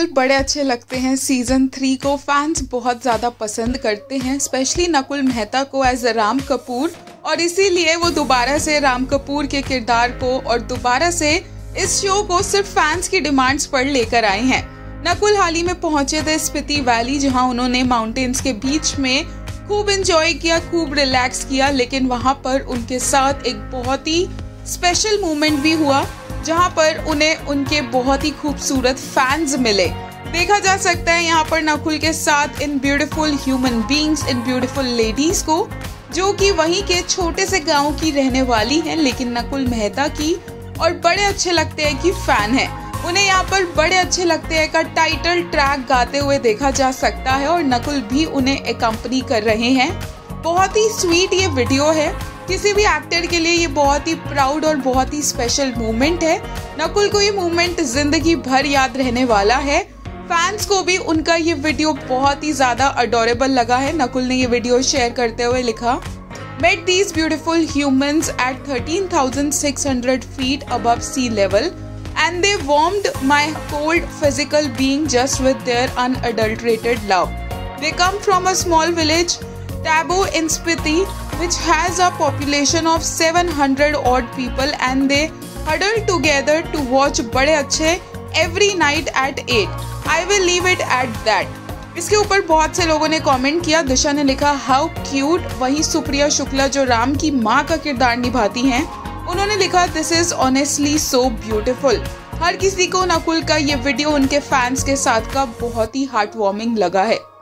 Serial बड़े अच्छे लगते हैं। सीजन 3 को फैंस बहुत ज़्यादा पसंद करते हैं, स्पेशली नकुल मेहता को एज राम कपूर, और इसीलिए वो दोबारा से राम कपूर के किरदार को और दोबारा से इस शो को सिर्फ फैंस की डिमांड्स पर लेकर आए हैं। नकुल हाल ही में पहुंचे थे स्पीति वैली, जहां उन्होंने माउंटेन्स के बीच में खूब एंजॉय किया, खूब रिलैक्स किया, लेकिन वहां पर उनके साथ एक बहुत ही स्पेशल मोमेंट भी हुआ, जहां पर उन्हें उनके बहुत ही खूबसूरत फैंस मिले। देखा जा सकता है यहाँ पर नकुल के साथ इन ब्यूटीफुल ह्यूमन बीइंग्स, इन ब्यूटीफुल लेडीज को, जो कि वहीं के छोटे से गांव की रहने वाली हैं, लेकिन नकुल मेहता की और बड़े अच्छे लगते हैं कि फैन है। उन्हें यहाँ पर बड़े अच्छे लगते हैं का टाइटल ट्रैक गाते हुए देखा जा सकता है और नकुल भी उन्हें एकम्पनी कर रहे हैं। बहुत ही स्वीट ये वीडियो है। किसी भी एक्टर के लिए ये बहुत ही प्राउड और बहुत ही स्पेशल मोमेंट है। नकुल को ये मोमेंट जिंदगी भर याद रहने वाला है। फैंस को भी उनका ये वीडियो बहुत ही ज्यादा अडोरेबल लगा है। नकुल ने ये वीडियो शेयर करते हुए लिखा, Met these beautiful humans at 13,600 feet above sea level and they warmed my cold physical being just with their unadulterated love. They come from a small village, Tabo in Spiti, which has a population of 700 odd people, and they huddle together to watch बड़े अच्छे every night at 8. I will leave it at that. इसके ऊपर बहुत से लोगों ने comment किया। दिशा ने लिखा हाउ क्यूट। वहीं सुप्रिया शुक्ला जो राम की माँ का किरदार निभाती हैं, उन्होंने लिखा this is honestly so beautiful. हर किसी को नकुल का ये वीडियो उनके फैंस के साथ का बहुत ही हार्ट वार्मिंग लगा है।